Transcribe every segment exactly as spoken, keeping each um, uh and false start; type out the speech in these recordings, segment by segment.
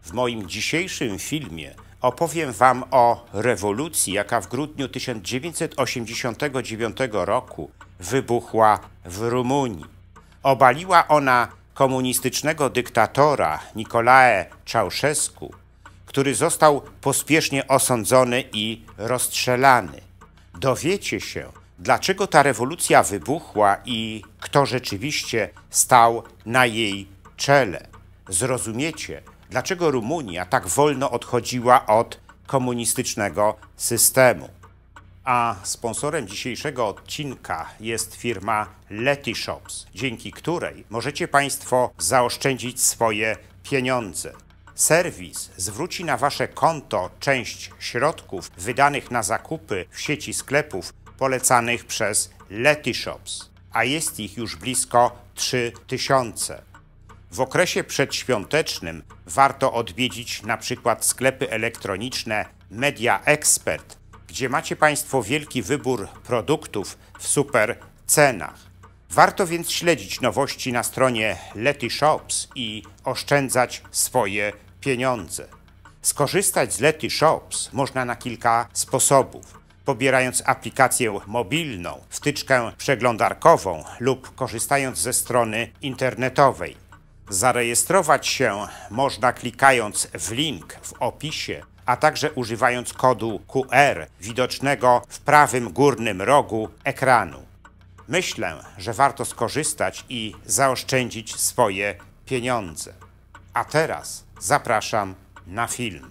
W moim dzisiejszym filmie opowiem Wam o rewolucji, jaka w grudniu tysiąc dziewięćset osiemdziesiątego dziewiątego roku wybuchła w Rumunii. Obaliła ona komunistycznego dyktatora Nicolae Ceausescu, który został pospiesznie osądzony i rozstrzelany. Dowiecie się, dlaczego ta rewolucja wybuchła i kto rzeczywiście stał na jej czele. Zrozumiecie, dlaczego Rumunia tak wolno odchodziła od komunistycznego systemu. A sponsorem dzisiejszego odcinka jest firma Letyshops, dzięki której możecie Państwo zaoszczędzić swoje pieniądze. Serwis zwróci na Wasze konto część środków wydanych na zakupy w sieci sklepów polecanych przez Letyshops, a jest ich już blisko trzy tysiące. W okresie przedświątecznym warto odwiedzić na przykład sklepy elektroniczne Media Expert, gdzie macie Państwo wielki wybór produktów w super cenach. Warto więc śledzić nowości na stronie Letyshops i oszczędzać swoje pieniądze. Skorzystać z Letyshops można na kilka sposobów. Pobierając aplikację mobilną, wtyczkę przeglądarkową lub korzystając ze strony internetowej. Zarejestrować się można klikając w link w opisie, a także używając kodu Q R widocznego w prawym górnym rogu ekranu. Myślę, że warto skorzystać i zaoszczędzić swoje pieniądze. A teraz zapraszam na film.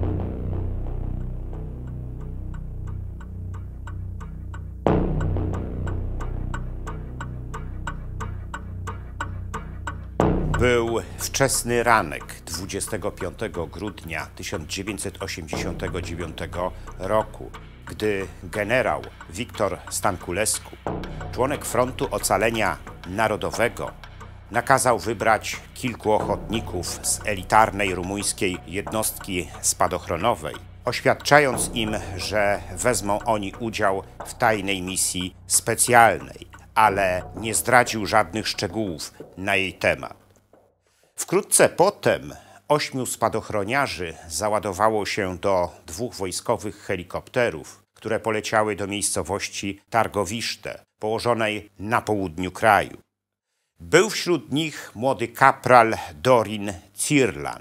Był wczesny ranek dwudziestego piątego grudnia tysiąc dziewięćset osiemdziesiątego dziewiątego roku, gdy generał Victor Stanculescu, członek Frontu Ocalenia Narodowego, nakazał wybrać kilku ochotników z elitarnej rumuńskiej jednostki spadochronowej, oświadczając im, że wezmą oni udział w tajnej misji specjalnej, ale nie zdradził żadnych szczegółów na jej temat. Wkrótce potem ośmiu spadochroniarzy załadowało się do dwóch wojskowych helikopterów, które poleciały do miejscowości Targowište, położonej na południu kraju. Był wśród nich młody kapral Dorin Cirlan.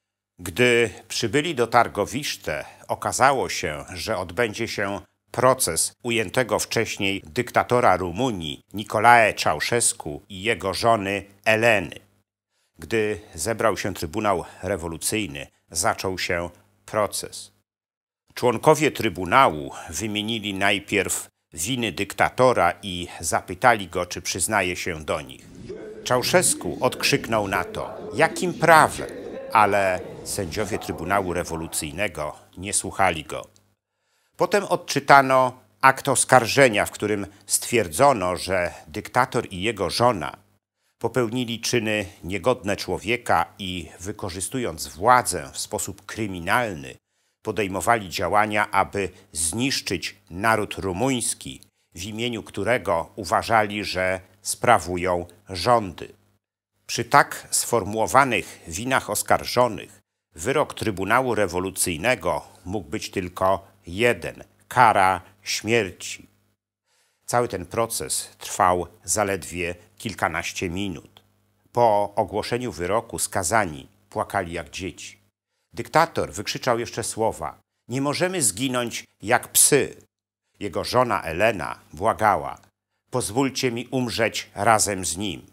Gdy przybyli do Targowište, okazało się, że odbędzie się proces ujętego wcześniej dyktatora Rumunii Nicolae Ceausescu i jego żony Eleny. Gdy zebrał się Trybunał Rewolucyjny, zaczął się proces. Członkowie Trybunału wymienili najpierw winy dyktatora i zapytali go, czy przyznaje się do nich. Ceausescu odkrzyknął na to: jakim prawem? Ale sędziowie Trybunału Rewolucyjnego nie słuchali go. Potem odczytano akt oskarżenia, w którym stwierdzono, że dyktator i jego żona popełnili czyny niegodne człowieka i, wykorzystując władzę w sposób kryminalny, podejmowali działania, aby zniszczyć naród rumuński, w imieniu którego uważali, że sprawują rządy. Przy tak sformułowanych winach oskarżonych wyrok Trybunału Rewolucyjnego mógł być tylko jeden – kara śmierci. Cały ten proces trwał zaledwie kilkanaście minut. Po ogłoszeniu wyroku skazani płakali jak dzieci. Dyktator wykrzyczał jeszcze słowa: nie możemy zginąć jak psy. Jego żona Elena błagała: pozwólcie mi umrzeć razem z nim.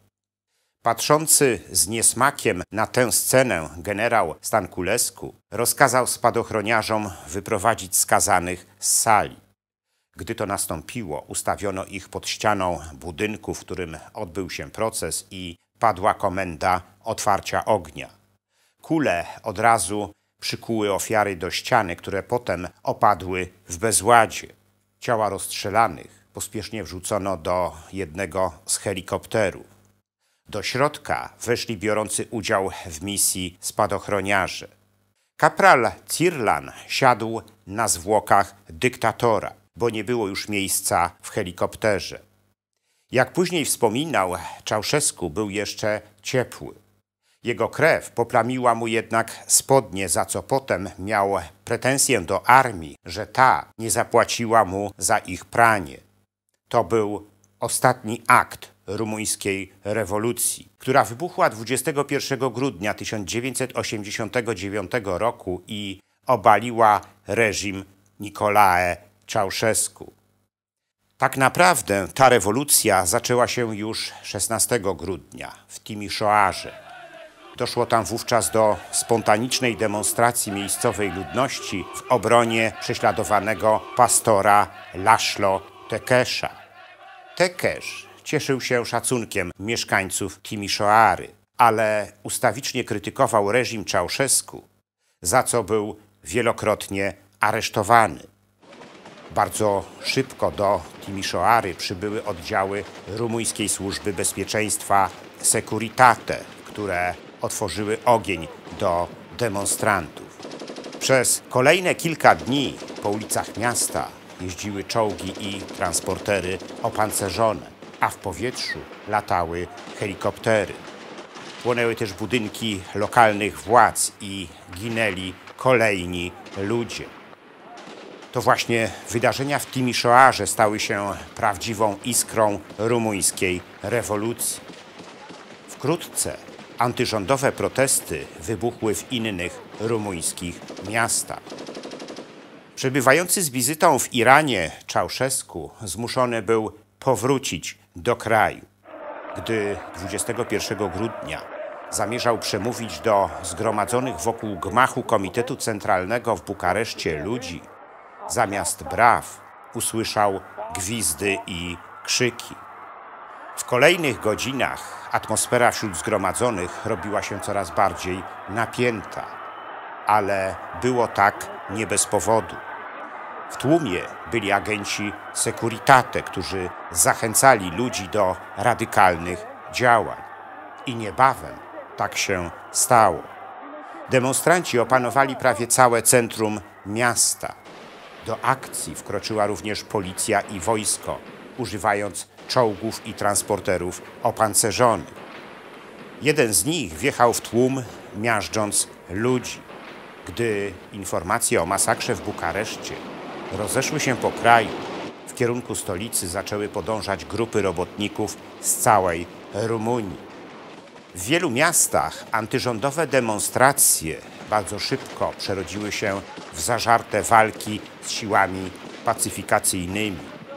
Patrzący z niesmakiem na tę scenę generał Stanculescu rozkazał spadochroniarzom wyprowadzić skazanych z sali. Gdy to nastąpiło, ustawiono ich pod ścianą budynku, w którym odbył się proces, i padła komenda otwarcia ognia. Kule od razu przykuły ofiary do ściany, które potem opadły w bezładzie. Ciała rozstrzelanych pospiesznie wrzucono do jednego z helikopterów. Do środka weszli biorący udział w misji spadochroniarze. Kapral Cirlan siadł na zwłokach dyktatora, bo nie było już miejsca w helikopterze. Jak później wspominał, Ceausescu był jeszcze ciepły. Jego krew poplamiła mu jednak spodnie, za co potem miał pretensję do armii, że ta nie zapłaciła mu za ich pranie. To był ostatni akt rumuńskiej rewolucji, która wybuchła dwudziestego pierwszego grudnia tysiąc dziewięćset osiemdziesiątego dziewiątego roku i obaliła reżim Nicolae Ceausescu. Tak naprawdę ta rewolucja zaczęła się już szesnastego grudnia w Timișoarze. Doszło tam wówczas do spontanicznej demonstracji miejscowej ludności w obronie prześladowanego pastora László Tekesza. Tekesz cieszył się szacunkiem mieszkańców Timișoary, ale ustawicznie krytykował reżim Ceausescu, za co był wielokrotnie aresztowany. Bardzo szybko do Timișoary przybyły oddziały rumuńskiej służby bezpieczeństwa Securitate, które otworzyły ogień do demonstrantów. Przez kolejne kilka dni po ulicach miasta jeździły czołgi i transportery opancerzone, a w powietrzu latały helikoptery. Płonęły też budynki lokalnych władz i ginęli kolejni ludzie. To właśnie wydarzenia w Timișoarze stały się prawdziwą iskrą rumuńskiej rewolucji. Wkrótce antyrządowe protesty wybuchły w innych rumuńskich miastach. Przebywający z wizytą w Iranie Ceausescu zmuszony był powrócić do kraju. Gdy dwudziestego pierwszego grudnia zamierzał przemówić do zgromadzonych wokół gmachu Komitetu Centralnego w Bukareszcie ludzi, zamiast braw usłyszał gwizdy i krzyki. W kolejnych godzinach atmosfera wśród zgromadzonych robiła się coraz bardziej napięta, ale było tak nie bez powodu. W tłumie byli agenci Securitate, którzy zachęcali ludzi do radykalnych działań. I niebawem tak się stało. Demonstranci opanowali prawie całe centrum miasta. Do akcji wkroczyła również policja i wojsko, używając czołgów i transporterów opancerzonych. Jeden z nich wjechał w tłum, miażdżąc ludzi. Gdy informacje o masakrze w Bukareszcie rozeszły się po kraju, w kierunku stolicy zaczęły podążać grupy robotników z całej Rumunii. W wielu miastach antyrządowe demonstracje bardzo szybko przerodziły się w zażarte walki z siłami pacyfikacyjnymi.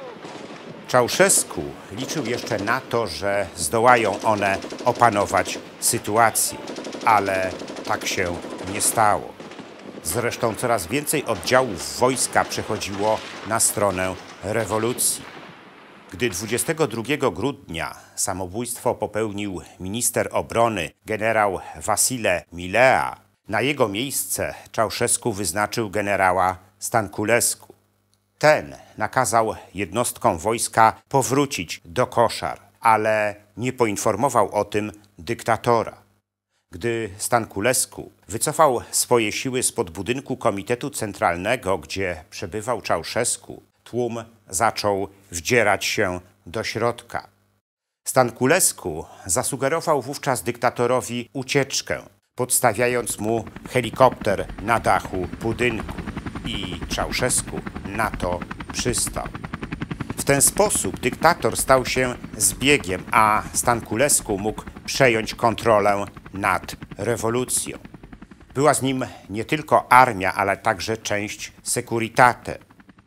Ceausescu liczył jeszcze na to, że zdołają one opanować sytuację, ale tak się nie stało. Zresztą coraz więcej oddziałów wojska przechodziło na stronę rewolucji. Gdy dwudziestego drugiego grudnia samobójstwo popełnił minister obrony generał Vasile Milea, na jego miejsce Ceausescu wyznaczył generała Stanculescu. Ten nakazał jednostkom wojska powrócić do koszar, ale nie poinformował o tym dyktatora. Gdy Stanculescu wycofał swoje siły spod budynku Komitetu Centralnego, gdzie przebywał Ceausescu, tłum zaczął wdzierać się do środka. Stanculescu zasugerował wówczas dyktatorowi ucieczkę, podstawiając mu helikopter na dachu budynku i Ceausescu na to przystał. W ten sposób dyktator stał się zbiegiem, a Stanculescu mógł przejąć kontrolę nad rewolucją. Była z nim nie tylko armia, ale także część Securitate.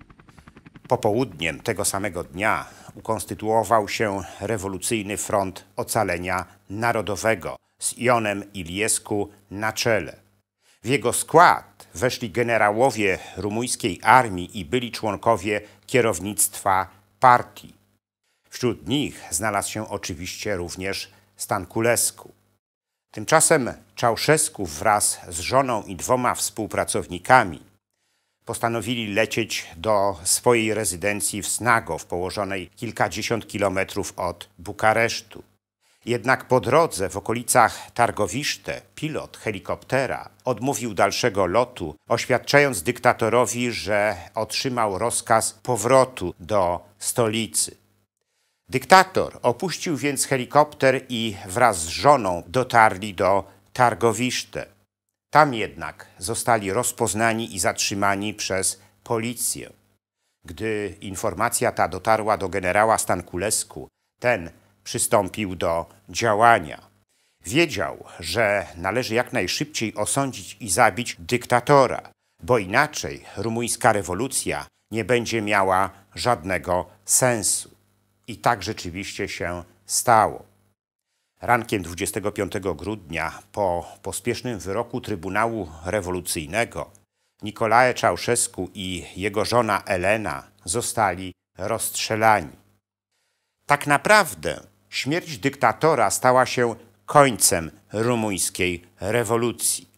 Popołudniem tego samego dnia ukonstytuował się rewolucyjny Front Ocalenia Narodowego z Ionem Iliescu na czele. W jego skład weszli generałowie rumuńskiej armii i byli członkowie kierownictwa partii. Wśród nich znalazł się oczywiście również Stanculescu. Tymczasem Ceausescu wraz z żoną i dwoma współpracownikami postanowili lecieć do swojej rezydencji w Snagow, położonej kilkadziesiąt kilometrów od Bukaresztu. Jednak po drodze w okolicach Targowiszte pilot helikoptera odmówił dalszego lotu, oświadczając dyktatorowi, że otrzymał rozkaz powrotu do stolicy. Dyktator opuścił więc helikopter i wraz z żoną dotarli do Targowiszte. Tam jednak zostali rozpoznani i zatrzymani przez policję. Gdy informacja ta dotarła do generała Stanculescu, ten przystąpił do działania. Wiedział, że należy jak najszybciej osądzić i zabić dyktatora, bo inaczej rumuńska rewolucja nie będzie miała żadnego sensu. I tak rzeczywiście się stało. Rankiem dwudziestego piątego grudnia, po pospiesznym wyroku Trybunału Rewolucyjnego, Nicolae Ceausescu i jego żona Elena zostali rozstrzelani. Tak naprawdę śmierć dyktatora stała się końcem rumuńskiej rewolucji.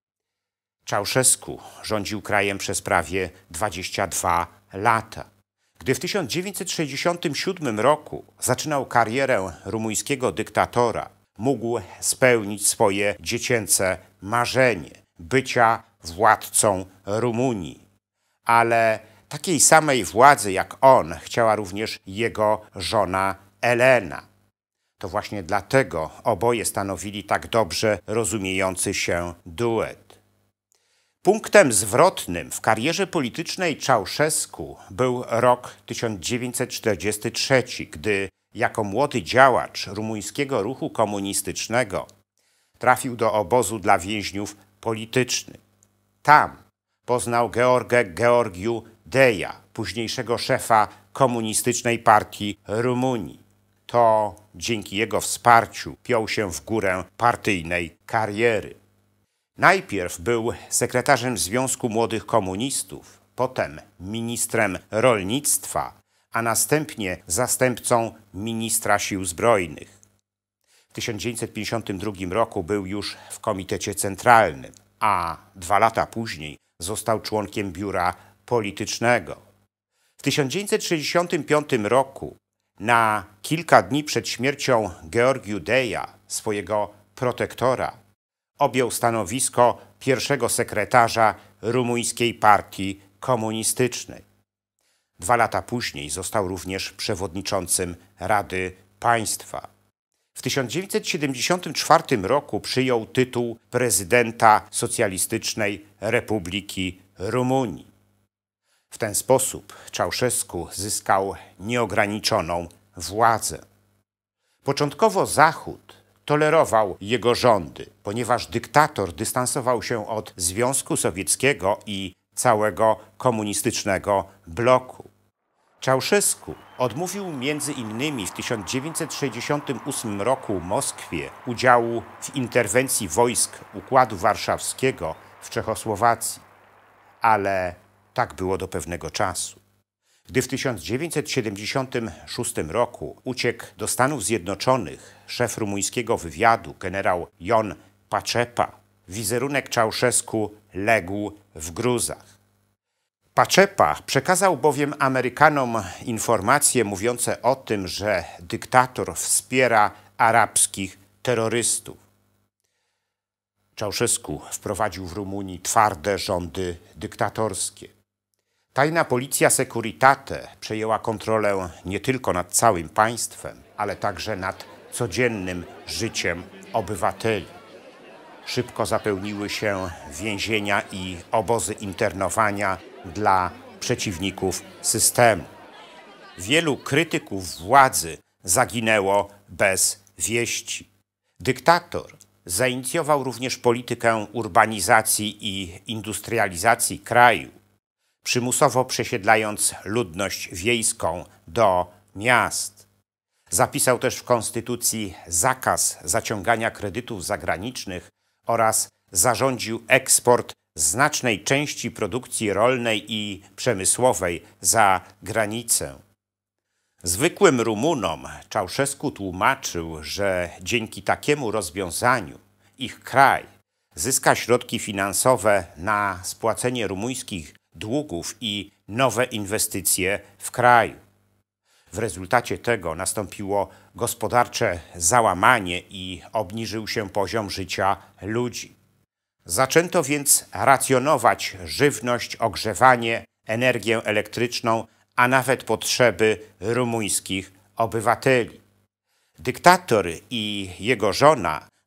Ceausescu rządził krajem przez prawie dwadzieścia dwa lata. Gdy w tysiąc dziewięćset sześćdziesiątym siódmym roku zaczynał karierę rumuńskiego dyktatora, mógł spełnić swoje dziecięce marzenie bycia władcą Rumunii. Ale takiej samej władzy jak on chciała również jego żona Elena. To właśnie dlatego oboje stanowili tak dobrze rozumiejący się duet. Punktem zwrotnym w karierze politycznej Ceausescu był rok tysiąc dziewięćset czterdziesty trzeci, gdy jako młody działacz rumuńskiego ruchu komunistycznego trafił do obozu dla więźniów politycznych. Tam poznał Gheorghe Gheorghiu Deja, późniejszego szefa komunistycznej partii Rumunii. To dzięki jego wsparciu piął się w górę partyjnej kariery. Najpierw był sekretarzem Związku Młodych Komunistów, potem ministrem rolnictwa, a następnie zastępcą ministra sił zbrojnych. W tysiąc dziewięćset pięćdziesiątym drugim roku był już w Komitecie Centralnym, a dwa lata później został członkiem biura politycznego. W tysiąc dziewięćset sześćdziesiątym piątym roku, na kilka dni przed śmiercią Gheorghiu Deja, swojego protektora, objął stanowisko pierwszego sekretarza rumuńskiej partii komunistycznej. Dwa lata później został również przewodniczącym Rady Państwa. W tysiąc dziewięćset siedemdziesiątym czwartym roku przyjął tytuł prezydenta Socjalistycznej Republiki Rumunii. W ten sposób Ceausescu zyskał nieograniczoną władzę. Początkowo Zachód tolerował jego rządy, ponieważ dyktator dystansował się od Związku Sowieckiego i całego komunistycznego bloku. Ceausescu odmówił między innymi w tysiąc dziewięćset sześćdziesiątym ósmym roku Moskwie udziału w interwencji wojsk Układu Warszawskiego w Czechosłowacji. Ale tak było do pewnego czasu. Gdy w tysiąc dziewięćset siedemdziesiątym szóstym roku uciekł do Stanów Zjednoczonych szef rumuńskiego wywiadu generał Ion Pacepa, wizerunek Ceausescu legł w gruzach. Pacepa przekazał bowiem Amerykanom informacje mówiące o tym, że dyktator wspiera arabskich terrorystów. Ceausescu wprowadził w Rumunii twarde rządy dyktatorskie. Tajna policja Securitate przejęła kontrolę nie tylko nad całym państwem, ale także nad codziennym życiem obywateli. Szybko zapełniły się więzienia i obozy internowania dla przeciwników systemu. Wielu krytyków władzy zaginęło bez wieści. Dyktator zainicjował również politykę urbanizacji i industrializacji kraju, przymusowo przesiedlając ludność wiejską do miast. Zapisał też w konstytucji zakaz zaciągania kredytów zagranicznych oraz zarządził eksport znacznej części produkcji rolnej i przemysłowej za granicę. Zwykłym Rumunom Ceausescu tłumaczył, że dzięki takiemu rozwiązaniu ich kraj zyska środki finansowe na spłacenie rumuńskich długów i nowe inwestycje w kraju. W rezultacie tego nastąpiło gospodarcze załamanie i obniżył się poziom życia ludzi. Zaczęto więc racjonować żywność, ogrzewanie, energię elektryczną, a nawet potrzeby rumuńskich obywateli. Dyktator i jego żona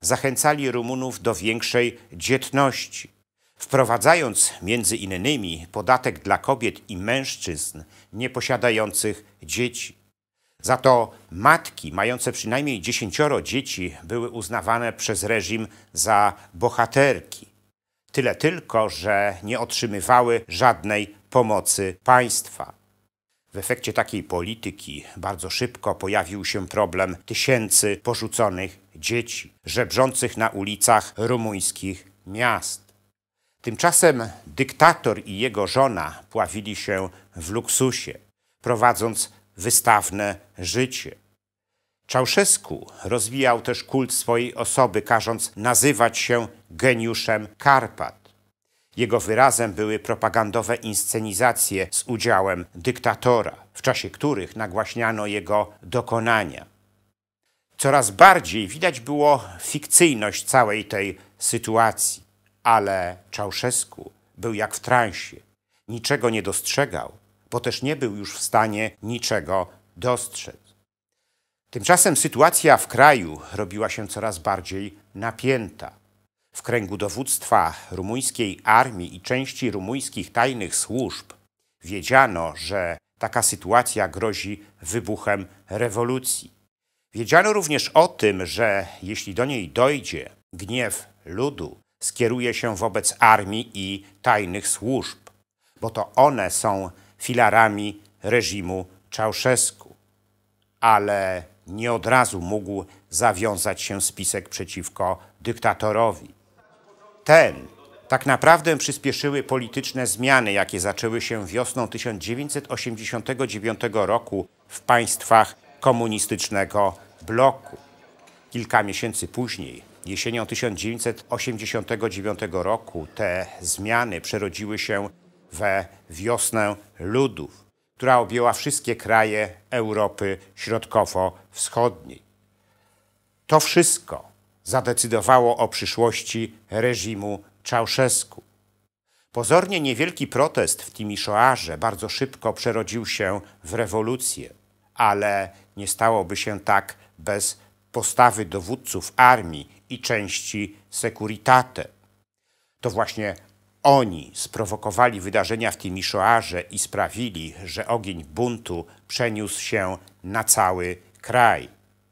zachęcali Rumunów do większej dzietności, wprowadzając między innymi podatek dla kobiet i mężczyzn nieposiadających dzieci. Za to matki mające przynajmniej dziesięcioro dzieci były uznawane przez reżim za bohaterki. Tyle tylko, że nie otrzymywały żadnej pomocy państwa. W efekcie takiej polityki bardzo szybko pojawił się problem tysięcy porzuconych dzieci, żebrzących na ulicach rumuńskich miast. Tymczasem dyktator i jego żona pławili się w luksusie, prowadząc wystawne życie. Ceausescu rozwijał też kult swojej osoby, każąc nazywać się geniuszem Karpat. Jego wyrazem były propagandowe inscenizacje z udziałem dyktatora, w czasie których nagłaśniano jego dokonania. Coraz bardziej widać było fikcyjność całej tej sytuacji, ale Ceausescu był jak w transie. Niczego nie dostrzegał, bo też nie był już w stanie niczego dostrzec. Tymczasem sytuacja w kraju robiła się coraz bardziej napięta. W kręgu dowództwa rumuńskiej armii i części rumuńskich tajnych służb wiedziano, że taka sytuacja grozi wybuchem rewolucji. Wiedziano również o tym, że jeśli do niej dojdzie, gniew ludu skieruje się wobec armii i tajnych służb, bo to one są filarami reżimu Ceausescu. Ale nie od razu mógł zawiązać się spisek przeciwko dyktatorowi. Ten tak naprawdę przyspieszyły polityczne zmiany, jakie zaczęły się wiosną tysiąc dziewięćset osiemdziesiątego dziewiątego roku w państwach komunistycznego bloku. Kilka miesięcy później, jesienią tysiąc dziewięćset osiemdziesiątego dziewiątego roku, te zmiany przerodziły się we wiosnę ludów, która objęła wszystkie kraje Europy Środkowo-Wschodniej. To wszystko zadecydowało o przyszłości reżimu Ceausescu. Pozornie niewielki protest w Timisoarze bardzo szybko przerodził się w rewolucję, ale nie stałoby się tak bez postawy dowódców armii i części Securitate. To właśnie oni sprowokowali wydarzenia w Timisoarze i sprawili, że ogień buntu przeniósł się na cały kraj.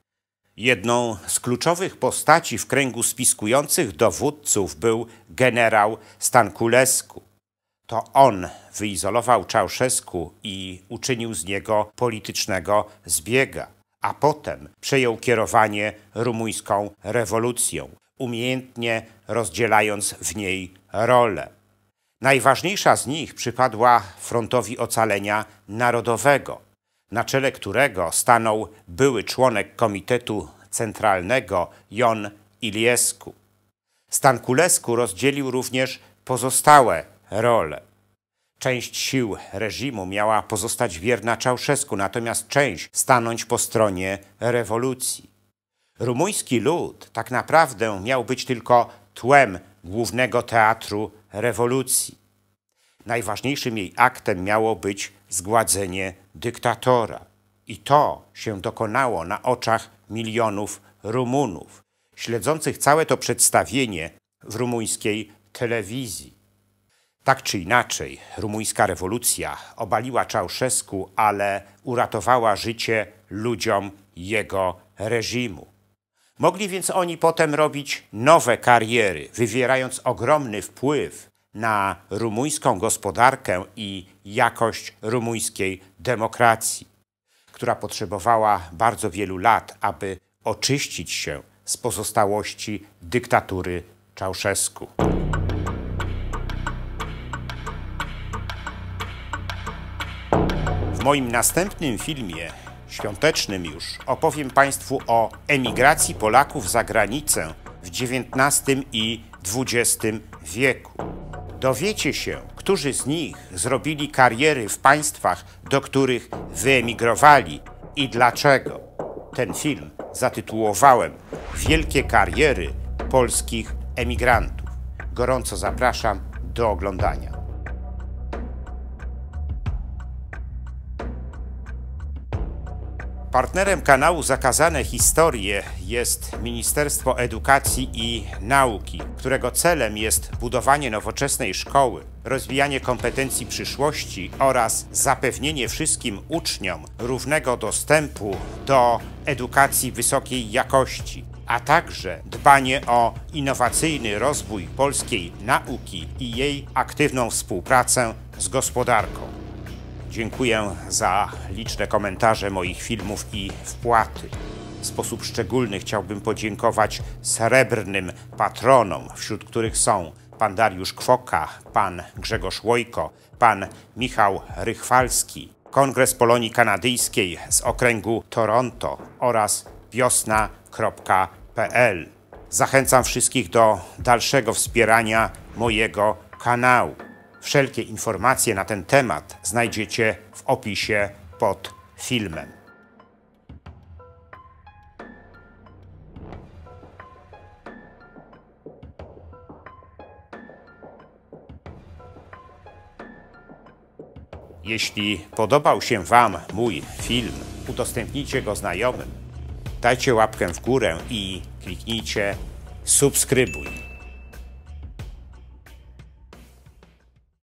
Jedną z kluczowych postaci w kręgu spiskujących dowódców był generał Stanculescu. To on wyizolował Ceausescu i uczynił z niego politycznego zbiega, a potem przejął kierowanie rumuńską rewolucją, umiejętnie rozdzielając w niej role. Najważniejsza z nich przypadła Frontowi Ocalenia Narodowego, na czele którego stanął były członek Komitetu Centralnego Ion Iliescu. Stanculescu rozdzielił również pozostałe role. Część sił reżimu miała pozostać wierna Ceausescu, natomiast część stanąć po stronie rewolucji. Rumuński lud tak naprawdę miał być tylko tłem głównego teatru rewolucji. Najważniejszym jej aktem miało być zgładzenie dyktatora. I to się dokonało na oczach milionów Rumunów, śledzących całe to przedstawienie w rumuńskiej telewizji. Tak czy inaczej, rumuńska rewolucja obaliła Ceausescu, ale uratowała życie ludziom jego reżimu. Mogli więc oni potem robić nowe kariery, wywierając ogromny wpływ na rumuńską gospodarkę i jakość rumuńskiej demokracji, która potrzebowała bardzo wielu lat, aby oczyścić się z pozostałości dyktatury Ceausescu. W moim następnym filmie, świątecznym już, opowiem Państwu o emigracji Polaków za granicę w dziewiętnastym i dwudziestym wieku. Dowiecie się, którzy z nich zrobili kariery w państwach, do których wyemigrowali i dlaczego. Ten film zatytułowałem Wielkie kariery polskich emigrantów. Gorąco zapraszam do oglądania. Partnerem kanału Zakazane Historie jest Ministerstwo Edukacji i Nauki, którego celem jest budowanie nowoczesnej szkoły, rozwijanie kompetencji przyszłości oraz zapewnienie wszystkim uczniom równego dostępu do edukacji wysokiej jakości, a także dbanie o innowacyjny rozwój polskiej nauki i jej aktywną współpracę z gospodarką. Dziękuję za liczne komentarze moich filmów i wpłaty. W sposób szczególny chciałbym podziękować srebrnym patronom, wśród których są pan Dariusz Kwoka, pan Grzegorz Łojko, pan Michał Rychwalski, Kongres Polonii Kanadyjskiej z okręgu Toronto oraz wiosna kropka p l. Zachęcam wszystkich do dalszego wspierania mojego kanału. Wszelkie informacje na ten temat znajdziecie w opisie pod filmem. Jeśli podobał się Wam mój film, udostępnijcie go znajomym, dajcie łapkę w górę i kliknijcie subskrybuj.